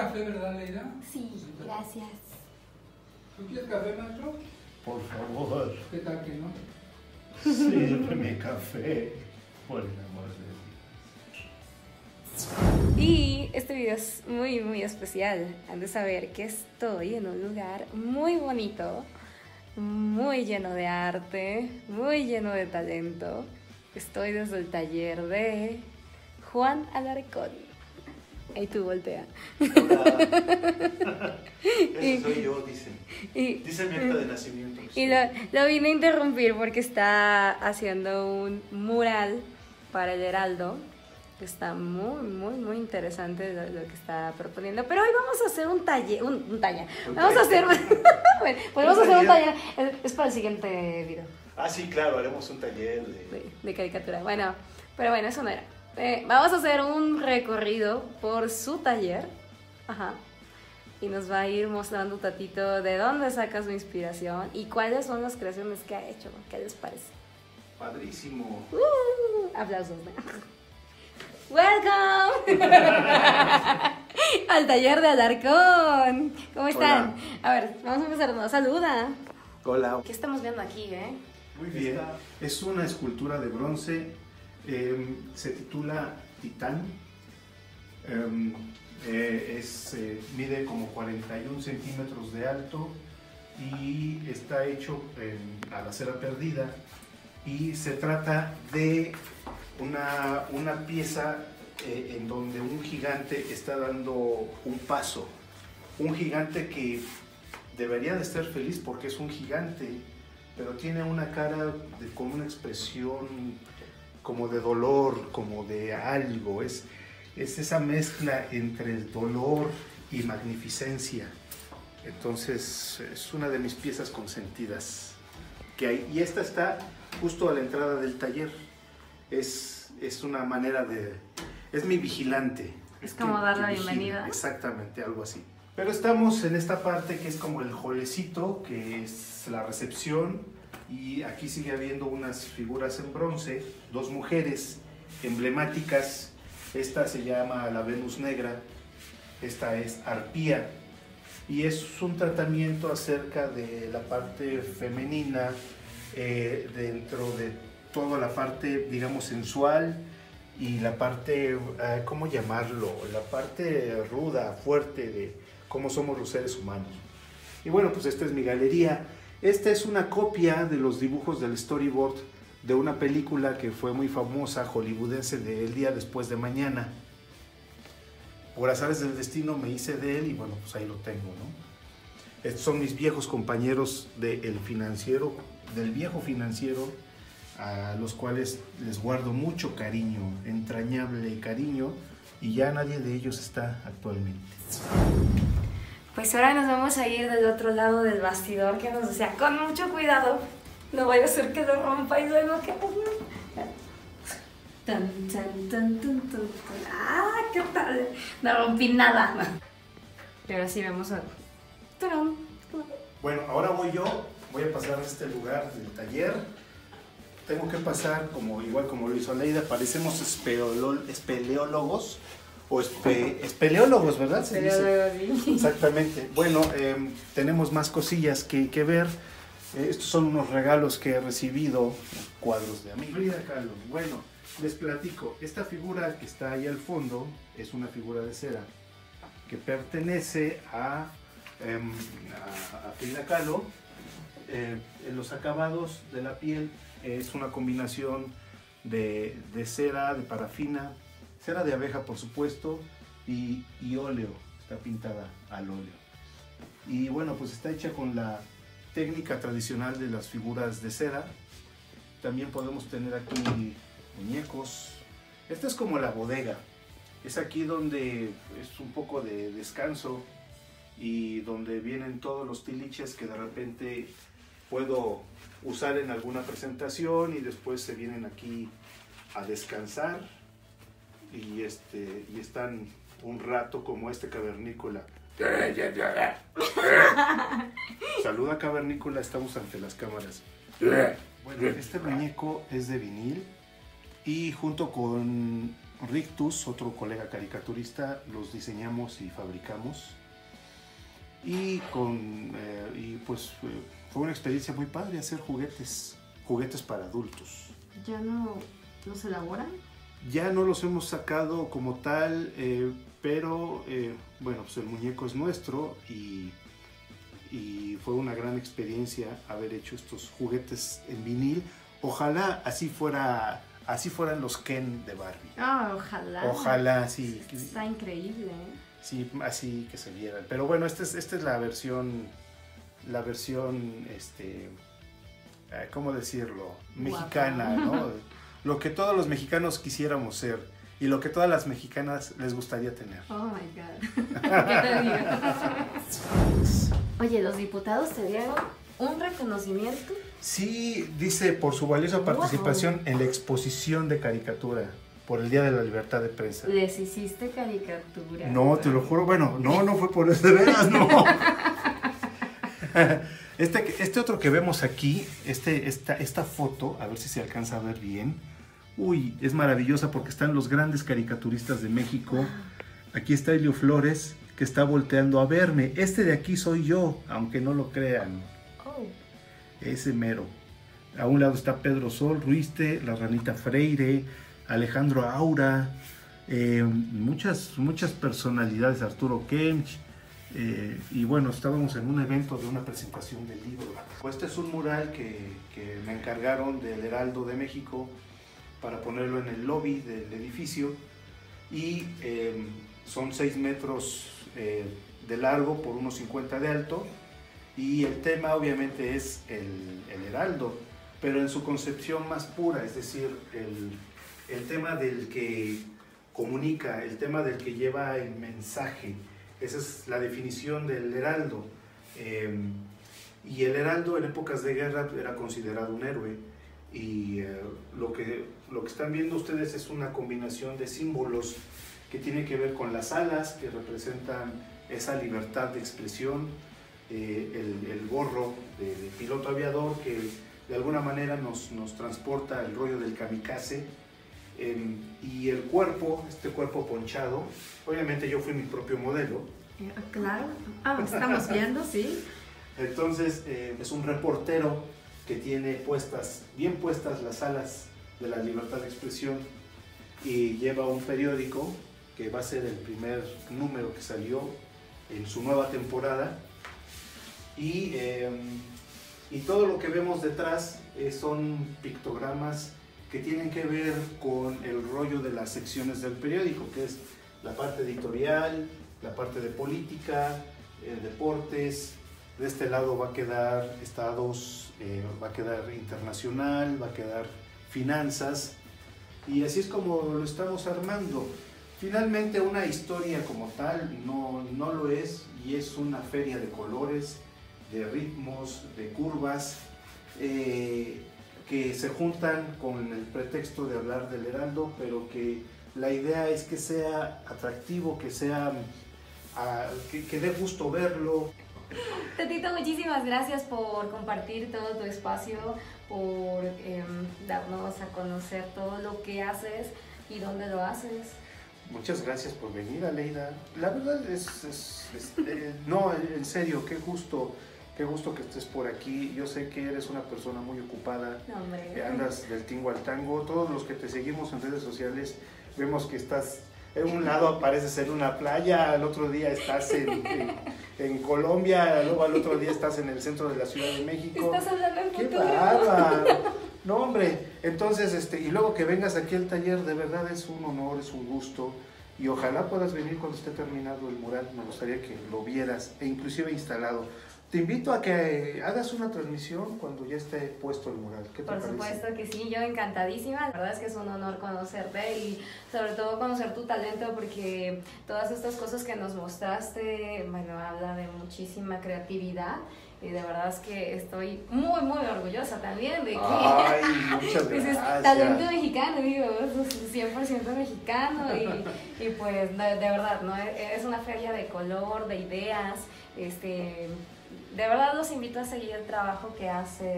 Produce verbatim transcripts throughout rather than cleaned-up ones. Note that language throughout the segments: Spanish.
café, ¿verdad, Leida? Sí, gracias. ¿Tú quieres café, maestro? Por favor. ¿Qué tal que no? Sírveme café, por el amor de Dios. Y este video es muy, muy especial. Han de saber que estoy en un lugar muy bonito, muy lleno de arte, muy lleno de talento. Estoy desde el taller de Juan Alarcón. Ahí tú voltea. Hola. Ese soy yo, dicen. Y, Dice mi acta de nacimiento. y lo, lo vine a interrumpir porque está haciendo un mural para el Heraldo. Está muy, muy, muy interesante lo, lo que está proponiendo. Pero hoy vamos a hacer un taller. Un, un taller. Vamos a hacer. Bueno, podemos hacer un taller. Es, es para el siguiente video. Ah, sí, claro, haremos un taller de... De, de caricatura. Bueno, pero bueno, eso no era. Eh, vamos a hacer un recorrido por su taller. Ajá. Y nos va a ir mostrando Tatito de dónde saca su inspiración y cuáles son las creaciones que ha hecho. ¿Qué les parece? Padrísimo. Uh, aplausos, ¿no? ¡Welcome! Al taller de Alarcón. ¿Cómo están? Hola. A ver, vamos a empezar. No, saluda. Hola. ¿Qué estamos viendo aquí, eh? Muy bien. Es una escultura de bronce. Eh, se titula Titán. Eh, eh, es, eh, mide como cuarenta y un centímetros de alto y está hecho en, a la cera perdida. Y se trata de una, una pieza eh, en donde un gigante está dando un paso. Un gigante que debería de estar feliz porque es un gigante, pero tiene una cara de, con una expresión como de dolor, como de algo. Es, es esa mezcla entre el dolor y magnificencia. Entonces es una de mis piezas consentidas que hay. Y esta está justo a la entrada del taller. Es, es una manera de... es mi vigilante. Es como dar la vigila. bienvenida. Exactamente, algo así. Pero estamos en esta parte que es como el holecito, que es la recepción, y aquí sigue habiendo unas figuras en bronce, dos mujeres emblemáticas. Esta se llama la Venus Negra, esta es Arpía, y es un tratamiento acerca de la parte femenina eh, dentro de toda la parte, digamos, sensual y la parte, eh, ¿cómo llamarlo? La parte ruda, fuerte de cómo somos los seres humanos. Y bueno, pues esta es mi galería. Esta es una copia de los dibujos del storyboard de una película que fue muy famosa, hollywoodense, de El día después de mañana. Por azares del destino me hice de él y bueno, pues ahí lo tengo, ¿no? Estos son mis viejos compañeros del financiero, del viejo financiero, a los cuales les guardo mucho cariño, entrañable cariño, y ya nadie de ellos está actualmente. Pues ahora nos vamos a ir del otro lado del bastidor que nos decía, con mucho cuidado, no vaya a ser que lo rompa y luego que... Tan, tan, tan, tan, tan. ¡Ah, qué tal! No rompí nada. Y ahora sí vemos a... Bueno, ahora voy yo, voy a pasar a este lugar del taller. Tengo que pasar, como, igual como lo hizo Leida, parecemos espeleolo- espeleólogos, o espe, espeleólogos, ¿verdad? Se dice. Exactamente. Bueno, eh, tenemos más cosillas que, que ver. Eh, estos son unos regalos que he recibido, cuadros de amigos. Frida Kahlo. Bueno, les platico. Esta figura que está ahí al fondo es una figura de cera que pertenece a, eh, a, a Frida Kahlo. Eh, en los acabados de la piel es una combinación de, de cera, de parafina, cera de abeja por supuesto, y, y óleo, está pintada al óleo. Y bueno, pues está hecha con la técnica tradicional de las figuras de cera. También podemos tener aquí muñecos. Esta es como la bodega, es aquí donde es un poco de descanso y donde vienen todos los tiliches que de repente puedo usar en alguna presentación y después se vienen aquí a descansar y, este, y están un rato como este cavernícola. Saluda cavernícola, estamos ante las cámaras. Bueno, este muñeco es de vinil y junto con Rictus, otro colega caricaturista, los diseñamos y fabricamos. Y, con, eh, y pues eh, fue una experiencia muy padre hacer juguetes, juguetes para adultos. ¿Ya no los elaboran? Ya no los hemos sacado como tal, eh, pero eh, bueno, pues el muñeco es nuestro y, y fue una gran experiencia haber hecho estos juguetes en vinil. Ojalá así fuera, así fueran los Ken de Barbie. Ah, ojalá. Ojalá, sí. Está increíble, ¿eh? Sí, así que se vieran. Pero bueno, esta es, esta es la versión, la versión, este, eh, ¿cómo decirlo? Mexicana, ¿no? Lo que todos los mexicanos quisiéramos ser y lo que todas las mexicanas les gustaría tener. Oh my God. ¿Qué te digo? Oye, los diputados te dieron un reconocimiento. Sí, dice por su valiosa participación en la exposición de caricatura por el Día de la Libertad de Prensa. Les hiciste caricatura. No, te lo juro, bueno, no, no fue por eso, de veras, no. Este, este otro que vemos aquí, este, esta, esta foto, a ver si se alcanza a ver bien. Uy, es maravillosa porque están los grandes caricaturistas de México. Aquí está Helio Flores, que está volteando a verme. Este de aquí soy yo, aunque no lo crean. Oh. Ese mero. A un lado está Pedro Sol, Ruiste, la Ranita Freire, Alejandro Aura, eh, muchas, muchas personalidades, Arturo Kemch, eh, y bueno, estábamos en un evento de una presentación del libro. Pues este es un mural que, que me encargaron del Heraldo de México para ponerlo en el lobby del edificio y eh, son seis metros eh, de largo por unos cincuenta de alto y el tema obviamente es el, el Heraldo, pero en su concepción más pura, es decir, el el tema del que comunica, el tema del que lleva el mensaje. Esa es la definición del heraldo. Eh, y el heraldo en épocas de guerra era considerado un héroe. Y eh, lo, que, lo que están viendo ustedes es una combinación de símbolos que tiene que ver con las alas, que representan esa libertad de expresión, eh, el, el gorro de, de piloto aviador, que de alguna manera nos, nos transporta el rollo del kamikaze. Eh, y el cuerpo, este cuerpo ponchado, obviamente yo fui mi propio modelo. Eh, claro, ah, estamos viendo, sí. Entonces eh, es un reportero que tiene puestas, bien puestas las alas de la libertad de expresión y lleva un periódico que va a ser el primer número que salió en su nueva temporada y, eh, y todo lo que vemos detrás eh, son pictogramas que tienen que ver con el rollo de las secciones del periódico, que es la parte editorial, la parte de política, eh, deportes. De este lado va a quedar estados, eh, va a quedar internacional, va a quedar finanzas, y así es como lo estamos armando. Finalmente una historia como tal no, no lo es, y es una feria de colores, de ritmos, de curvas, eh, que se juntan con el pretexto de hablar del Heraldo, pero que la idea es que sea atractivo, que sea, uh, que, que dé gusto verlo. Tatito, muchísimas gracias por compartir todo tu espacio, por eh, darnos a conocer todo lo que haces y dónde lo haces. Muchas gracias por venir, Aleida. La verdad es, es, es eh, no, en serio, qué gusto. Qué gusto que estés por aquí. Yo sé que eres una persona muy ocupada. No, hombre. Que andas del tingo al tango. Todos los que te seguimos en redes sociales vemos que estás en un lado apareces en una playa, al otro día estás en, en, en Colombia, luego al otro día estás en el centro de la Ciudad de México. Estás hablando en ¡Qué futuro! bárbaro! No, hombre. Entonces, este, y luego que vengas aquí al taller, de verdad es un honor, es un gusto. Y ojalá puedas venir cuando esté terminado el mural. Me gustaría que lo vieras e inclusive instalado. Te invito a que hagas una transmisión cuando ya esté puesto el mural. ¿Qué te Por parece? supuesto que sí, yo encantadísima. La verdad es que es un honor conocerte y sobre todo conocer tu talento, porque todas estas cosas que nos mostraste, bueno, habla de muchísima creatividad. Y de verdad es que estoy muy, muy orgullosa también de que... Ay, muchas pues es gracias. talento mexicano, digo, es cien por ciento mexicano y, y pues de, de verdad, ¿no? Es una feria de color, de ideas, este... De verdad los invito a seguir el trabajo que hace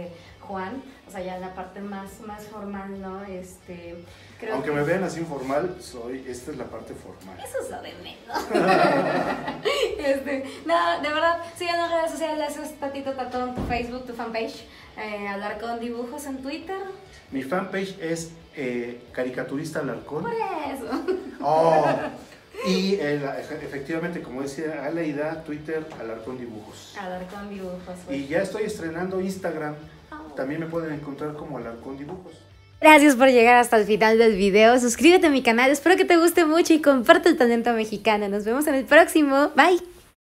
Juan, o sea, ya la parte más, más formal, ¿no? Este, creo Aunque que me vean así informal, soy, esta es la parte formal. eso es lo de menos. este, no, de verdad, síganos en redes sociales, es Tatito Tatón, tu Facebook, tu fanpage, eh, Alarcón Dibujos en Twitter. Mi fanpage es eh, Caricaturista Alarcón. Por eso. Oh, y el- efectivamente, como decía Aleida, Twitter, Alarcón Dibujos. Alarcón Dibujos. pues. Y ya estoy estrenando Instagram. También me pueden encontrar como Alarcón Dibujos. Gracias por llegar hasta el final del video. Suscríbete a mi canal, espero que te guste mucho y comparte el talento mexicano. Nos vemos en el próximo. Bye.